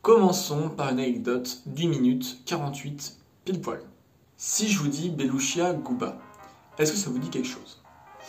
Commençons par une anecdote d'1 minute 48 pile poil. Si je vous dis Belouchia Gouba, est-ce que ça vous dit quelque chose?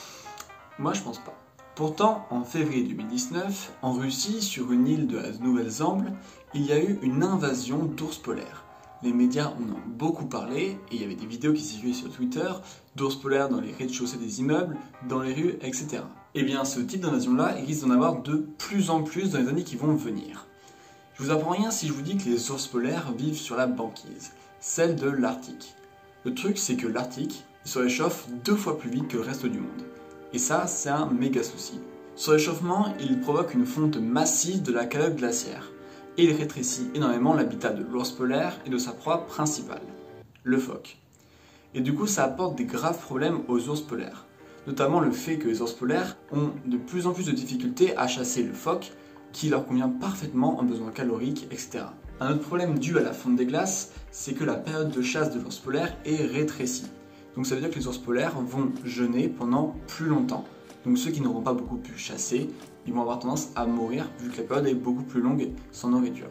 Moi je pense pas. Pourtant, en février 2019, en Russie, sur une île de la Nouvelle-Zélande, il y a eu une invasion d'ours polaires. Les médias en ont beaucoup parlé, et il y avait des vidéos qui circulaient sur Twitter, d'ours polaires dans les rez-de-chaussée des immeubles, dans les rues, etc. Et bien ce type d'invasion-là, il risque d'en avoir de plus en plus dans les années qui vont venir. Je vous apprends rien si je vous dis que les ours polaires vivent sur la banquise, celle de l'Arctique. Le truc c'est que l'Arctique, il se réchauffe 2 fois plus vite que le reste du monde. Et ça, c'est un méga souci. Ce réchauffement, il provoque une fonte massive de la calotte glaciaire, et il rétrécit énormément l'habitat de l'ours polaire et de sa proie principale, le phoque. Et du coup, ça apporte des graves problèmes aux ours polaires, notamment le fait que les ours polaires ont de plus en plus de difficultés à chasser le phoque, qui leur convient parfaitement en besoins caloriques, etc. Un autre problème dû à la fonte des glaces, c'est que la période de chasse de l'ours polaire est rétrécie. Donc ça veut dire que les ours polaires vont jeûner pendant plus longtemps. Donc ceux qui n'auront pas beaucoup pu chasser, ils vont avoir tendance à mourir vu que la période est beaucoup plus longue sans nourriture.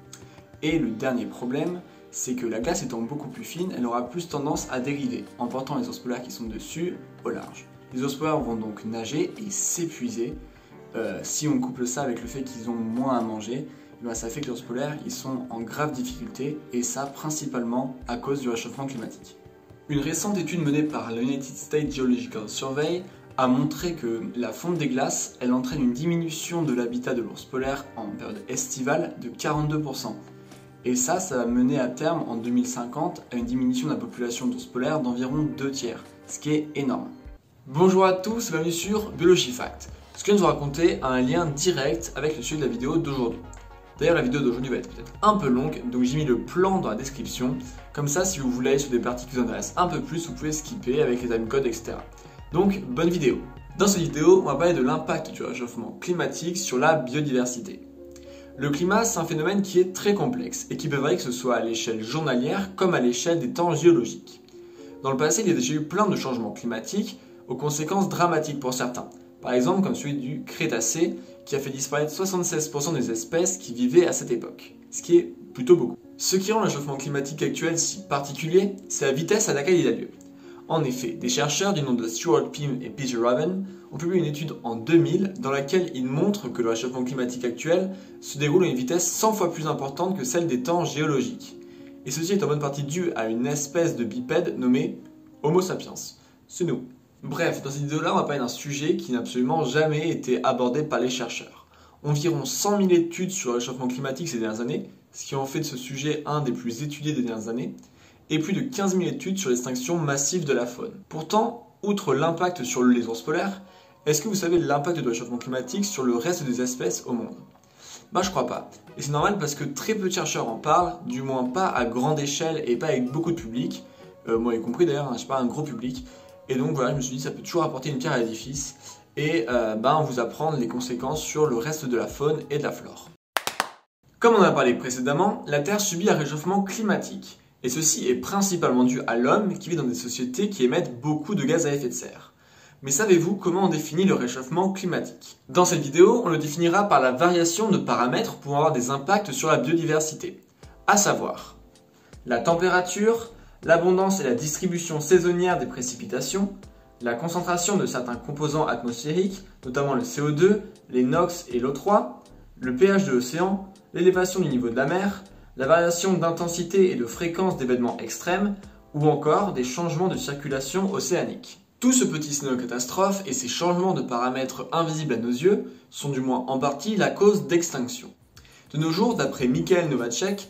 Et le dernier problème, c'est que la glace étant beaucoup plus fine, elle aura plus tendance à dériver, emportant les ours polaires qui sont dessus au large. Les ours polaires vont donc nager et s'épuiser. Si on couple ça avec le fait qu'ils ont moins à manger, ça fait que les ours polaires ils sont en grave difficulté, et ça principalement à cause du réchauffement climatique. Une récente étude menée par la United States Geological Survey a montré que la fonte des glaces, elle entraîne une diminution de l'habitat de l'ours polaire en période estivale de 42%. Et ça va mener à terme, en 2050, à une diminution de la population d'ours polaires d'environ 2/3, ce qui est énorme. Bonjour à tous, bienvenue sur Biology Fact. Ce que je viens de vous raconter a un lien direct avec le sujet de la vidéo d'aujourd'hui. D'ailleurs, la vidéo d'aujourd'hui va être peut-être un peu longue, donc j'ai mis le plan dans la description. Comme ça, si vous voulez aller sur des parties qui vous intéressent un peu plus, vous pouvez skipper avec les timecodes, etc. Donc, bonne vidéo. Dans cette vidéo, on va parler de l'impact du réchauffement climatique sur la biodiversité. Le climat, c'est un phénomène qui est très complexe et qui peut varier que ce soit à l'échelle journalière comme à l'échelle des temps géologiques. Dans le passé, il y a déjà eu plein de changements climatiques aux conséquences dramatiques pour certains. Par exemple, comme celui du Crétacé, qui a fait disparaître 76% des espèces qui vivaient à cette époque, ce qui est plutôt beaucoup. Ce qui rend le réchauffement climatique actuel si particulier, c'est la vitesse à laquelle il a lieu. En effet, des chercheurs du nom de Stuart Pym et Peter Raven ont publié une étude en 2000 dans laquelle ils montrent que le réchauffement climatique actuel se déroule à une vitesse 100 fois plus importante que celle des temps géologiques. Et ceci est en bonne partie dû à une espèce de bipède nommée Homo sapiens. C'est nous. Bref, dans cette vidéo-là, on va parler d'un sujet qui n'a absolument jamais été abordé par les chercheurs. Environ 100 000 études sur le réchauffement climatique ces dernières années, ce qui en fait de ce sujet un des plus étudiés des dernières années, et plus de 15 000 études sur l'extinction massive de la faune. Pourtant, outre l'impact sur les ours polaires, est-ce que vous savez l'impact du réchauffement climatique sur le reste des espèces au monde? Bah je crois pas. Et c'est normal parce que très peu de chercheurs en parlent, du moins pas à grande échelle et pas avec beaucoup de public, moi y compris d'ailleurs, je sais pas, un gros public. Et donc voilà, je me suis dit ça peut toujours apporter une pierre à l'édifice et vous apprendre les conséquences sur le reste de la faune et de la flore. Comme on en a parlé précédemment, la Terre subit un réchauffement climatique. Et ceci est principalement dû à l'homme qui vit dans des sociétés qui émettent beaucoup de gaz à effet de serre. Mais savez-vous comment on définit le réchauffement climatique? Dans cette vidéo, on le définira par la variation de paramètres pouvant avoir des impacts sur la biodiversité, à savoir la température, l'abondance et la distribution saisonnière des précipitations, la concentration de certains composants atmosphériques, notamment le CO2, les NOx et l'O3, le pH de l'océan, l'élévation du niveau de la mer, la variation d'intensité et de fréquence d'événements extrêmes, ou encore des changements de circulation océanique. Tout ce petit scénario catastrophe et ces changements de paramètres invisibles à nos yeux sont du moins en partie la cause d'extinction. De nos jours, d'après Michael Novacek,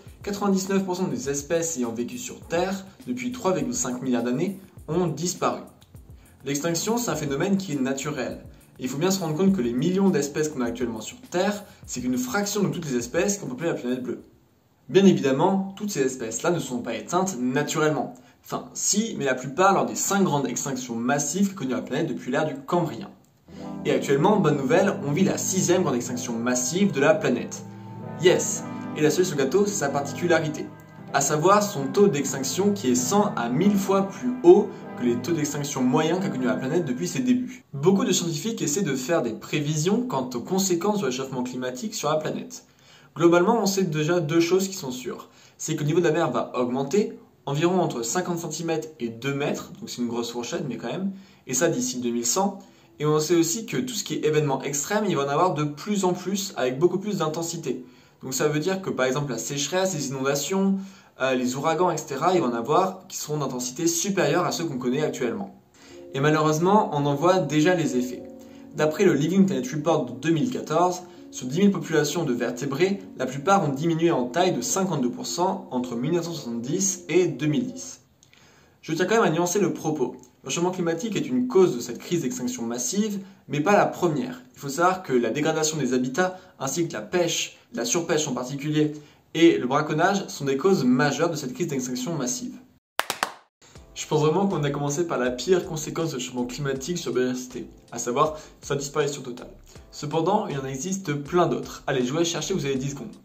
99% des espèces ayant vécu sur Terre depuis 3,5 milliards d'années ont disparu. L'extinction, c'est un phénomène qui est naturel. Et il faut bien se rendre compte que les millions d'espèces qu'on a actuellement sur Terre, c'est qu'une fraction de toutes les espèces qui ont peuplé la planète bleue. Bien évidemment, toutes ces espèces-là ne sont pas éteintes naturellement. Enfin, si, mais la plupart lors des 5 grandes extinctions massives qu'a connues la planète depuis l'ère du Cambrien. Et actuellement, bonne nouvelle, on vit la 6e grande extinction massive de la planète. Yes! Et la cerise sur le gâteau, c'est sa particularité, à savoir son taux d'extinction qui est 100 à 1000 fois plus haut que les taux d'extinction moyens qu'a connu la planète depuis ses débuts. Beaucoup de scientifiques essaient de faire des prévisions quant aux conséquences du réchauffement climatique sur la planète. Globalement, on sait déjà deux choses qui sont sûres. C'est que le niveau de la mer va augmenter, environ entre 50 cm et 2 mètres, donc c'est une grosse fourchette, mais quand même, et ça d'ici 2100. Et on sait aussi que tout ce qui est événements extrêmes, il va en avoir de plus en plus, avec beaucoup plus d'intensité. Donc ça veut dire que par exemple la sécheresse, les inondations, les ouragans, etc., il va en avoir qui seront d'intensité supérieure à ceux qu'on connaît actuellement. Et malheureusement, on en voit déjà les effets. D'après le Living Planet Report de 2014, sur 10 000 populations de vertébrés, la plupart ont diminué en taille de 52% entre 1970 et 2010. Je tiens quand même à nuancer le propos. Le changement climatique est une cause de cette crise d'extinction massive, mais pas la première. Il faut savoir que la dégradation des habitats, ainsi que la pêche, la surpêche en particulier, et le braconnage sont des causes majeures de cette crise d'extinction massive. Je pense vraiment qu'on a commencé par la pire conséquence du changement climatique sur la biodiversité, à savoir sa disparition totale. Cependant, il en existe plein d'autres. Allez, je vais chercher, vous avez 10 secondes.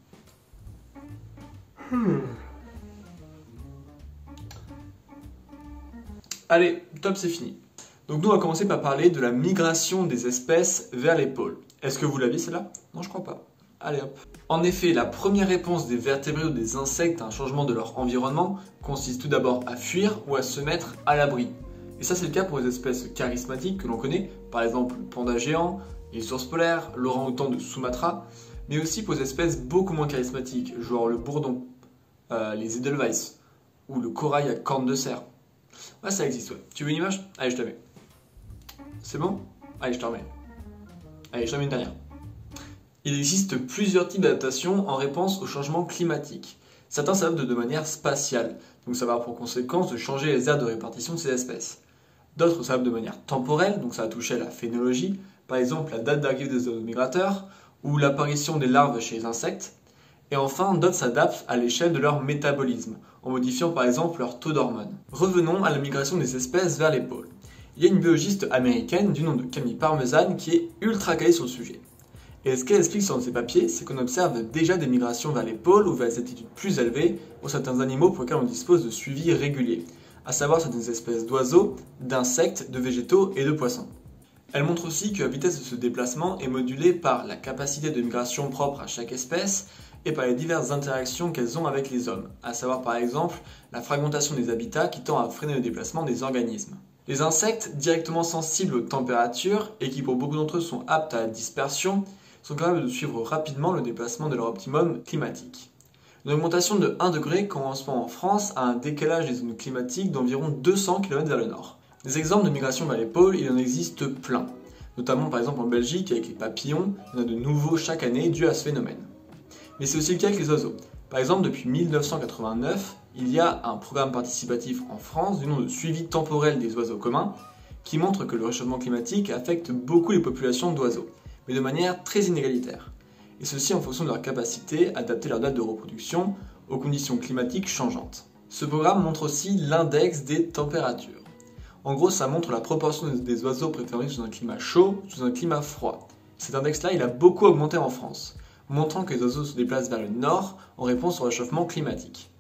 Allez, top, c'est fini. Donc nous, on va commencer par parler de la migration des espèces vers les pôles. Est-ce que vous l'aviez celle-là? Non, je crois pas. Allez hop. En effet, la première réponse des vertébrés ou des insectes à un changement de leur environnement consiste tout d'abord à fuir ou à se mettre à l'abri. Et ça, c'est le cas pour les espèces charismatiques que l'on connaît, par exemple le panda géant, les ours polaires, l'orang-outan de Sumatra, mais aussi pour les espèces beaucoup moins charismatiques, genre le bourdon, les edelweiss, ou le corail à cornes de cerf. Ouais, ça existe, ouais. Tu veux une image? Allez, je te la mets. C'est bon? Allez, je te remets. Allez, je te mets une dernière. Il existe plusieurs types d'adaptations en réponse au changement climatique. Certains s'adaptent de manière spatiale, donc ça va avoir pour conséquence de changer les aires de répartition de ces espèces. D'autres s'adaptent de manière temporelle, donc ça va toucher à la phénologie, par exemple la date d'arrivée des oiseaux migrateurs, ou l'apparition des larves chez les insectes. Et enfin, d'autres s'adaptent à l'échelle de leur métabolisme, en modifiant par exemple leur taux d'hormones. Revenons à la migration des espèces vers les pôles. Il y a une biologiste américaine du nom de Camille Parmesan qui est ultra calée sur le sujet. Et ce qu'elle explique sur ses papiers, c'est qu'on observe déjà des migrations vers les pôles ou vers les altitudes plus élevées pour certains animaux pour lesquels on dispose de suivi régulier, à savoir certaines espèces d'oiseaux, d'insectes, de végétaux et de poissons. Elle montre aussi que la vitesse de ce déplacement est modulée par la capacité de migration propre à chaque espèce et par les diverses interactions qu'elles ont avec les hommes, à savoir par exemple la fragmentation des habitats qui tend à freiner le déplacement des organismes. Les insectes, directement sensibles aux températures et qui pour beaucoup d'entre eux sont aptes à la dispersion, sont capables de suivre rapidement le déplacement de leur optimum climatique. Une augmentation de 1 degré correspond en France à un décalage des zones climatiques d'environ 200 km vers le nord. Des exemples de migration vers les pôles, il en existe plein, notamment par exemple en Belgique avec les papillons, il y en a de nouveaux chaque année dû à ce phénomène. Mais c'est aussi le cas avec les oiseaux. Par exemple, depuis 1989, il y a un programme participatif en France du nom de suivi temporel des oiseaux communs qui montre que le réchauffement climatique affecte beaucoup les populations d'oiseaux, mais de manière très inégalitaire. Et ceci en fonction de leur capacité à adapter leur date de reproduction aux conditions climatiques changeantes. Ce programme montre aussi l'index des températures. En gros, ça montre la proportion des oiseaux préférés sous un climat chaud ou sous un climat froid. Cet index-là, il a beaucoup augmenté en France, montrant que les oiseaux se déplacent vers le nord en réponse au réchauffement climatique.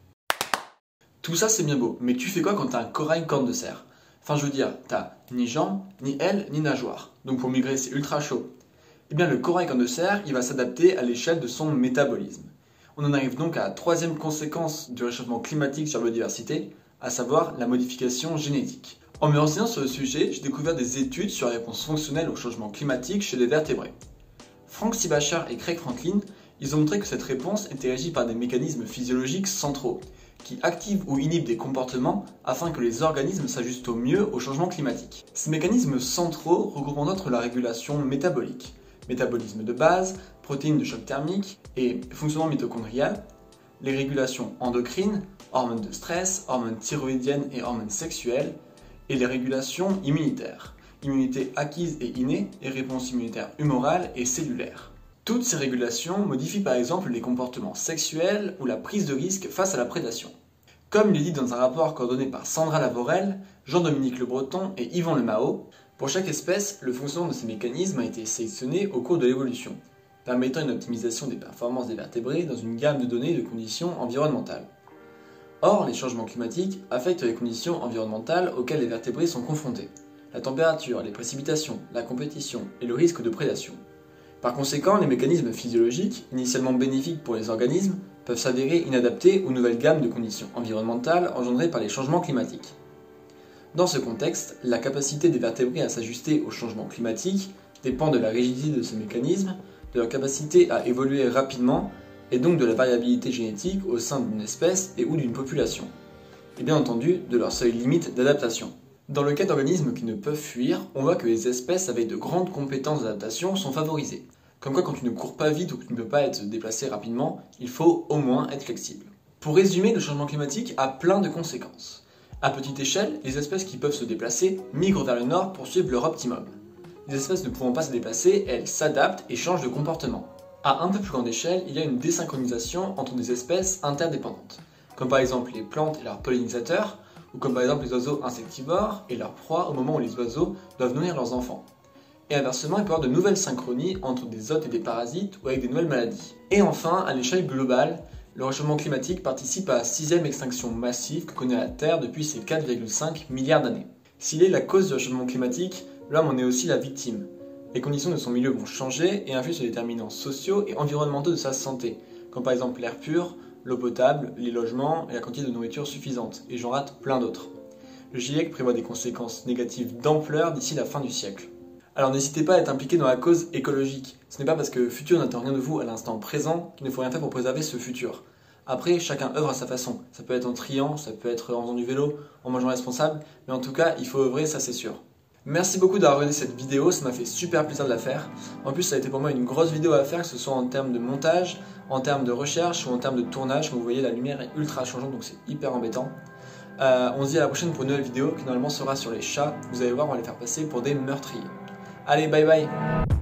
Tout ça c'est bien beau, mais tu fais quoi quand t'as un corail corne de cerf? Enfin je veux dire, t'as ni jambes, ni ailes, ni nageoires, donc pour migrer c'est ultra chaud. Eh bien le corail corne de cerf, il va s'adapter à l'échelle de son métabolisme. On en arrive donc à la troisième conséquence du réchauffement climatique sur la biodiversité, à savoir la modification génétique. En me renseignant sur le sujet, j'ai découvert des études sur la réponse fonctionnelle au changement climatique chez les vertébrés. Frank Sibacher et Craig Franklin, ils ont montré que cette réponse était régie par des mécanismes physiologiques centraux, qui activent ou inhibent des comportements afin que les organismes s'ajustent au mieux au changement climatique. Ces mécanismes centraux regroupent en outre la régulation métabolique, métabolisme de base, protéines de choc thermique et fonctionnement mitochondrial, les régulations endocrines, hormones de stress, hormones thyroïdiennes et hormones sexuelles, et les régulations immunitaires, immunité acquise et innée et réponse immunitaire humorale et cellulaire. Toutes ces régulations modifient par exemple les comportements sexuels ou la prise de risque face à la prédation. Comme il est dit dans un rapport coordonné par Sandra Lavorel, Jean-Dominique Le Breton et Yvan Le Mao, pour chaque espèce, le fonctionnement de ces mécanismes a été sélectionné au cours de l'évolution, permettant une optimisation des performances des vertébrés dans une gamme de données de conditions environnementales. Or, les changements climatiques affectent les conditions environnementales auxquelles les vertébrés sont confrontés, la température, les précipitations, la compétition et le risque de prédation. Par conséquent, les mécanismes physiologiques, initialement bénéfiques pour les organismes, peuvent s'avérer inadaptés aux nouvelles gammes de conditions environnementales engendrées par les changements climatiques. Dans ce contexte, la capacité des vertébrés à s'ajuster aux changements climatiques dépend de la rigidité de ces mécanismes, de leur capacité à évoluer rapidement et donc de la variabilité génétique au sein d'une espèce et ou d'une population, et bien entendu de leur seuil limite d'adaptation. Dans le cas d'organismes qui ne peuvent fuir, on voit que les espèces avec de grandes compétences d'adaptation sont favorisées. Comme quoi, quand tu ne cours pas vite ou que tu ne peux pas être déplacé rapidement, il faut au moins être flexible. Pour résumer, le changement climatique a plein de conséquences. À petite échelle, les espèces qui peuvent se déplacer migrent vers le nord pour suivre leur optimum. Les espèces ne pouvant pas se déplacer, elles s'adaptent et changent de comportement. À un peu plus grande échelle, il y a une désynchronisation entre des espèces interdépendantes, comme par exemple les plantes et leurs pollinisateurs, ou comme par exemple les oiseaux insectivores et leurs proies au moment où les oiseaux doivent nourrir leurs enfants. Et inversement, il peut y avoir de nouvelles synchronies entre des hôtes et des parasites ou avec des nouvelles maladies. Et enfin, à l'échelle globale, le réchauffement climatique participe à la 6e extinction massive que connaît la Terre depuis ses 4,5 milliards d'années. S'il est la cause du réchauffement climatique, l'homme en est aussi la victime. Les conditions de son milieu vont changer et influent sur les déterminants sociaux et environnementaux de sa santé, comme par exemple l'air pur, l'eau potable, les logements et la quantité de nourriture suffisante, et j'en rate plein d'autres. Le GIEC prévoit des conséquences négatives d'ampleur d'ici la fin du siècle. Alors n'hésitez pas à être impliqué dans la cause écologique. Ce n'est pas parce que le futur n'attend rien de vous à l'instant présent qu'il ne faut rien faire pour préserver ce futur. Après, chacun œuvre à sa façon. Ça peut être en triant, ça peut être en faisant du vélo, en mangeant responsable, mais en tout cas, il faut œuvrer, ça c'est sûr. Merci beaucoup d'avoir regardé cette vidéo, ça m'a fait super plaisir de la faire. En plus, ça a été pour moi une grosse vidéo à faire, que ce soit en termes de montage, en termes de recherche ou en termes de tournage. Comme vous voyez, la lumière est ultra changeante, donc c'est hyper embêtant. On se dit à la prochaine pour une nouvelle vidéo qui normalement sera sur les chats. Vous allez voir, on va les faire passer pour des meurtriers. Allez, bye bye!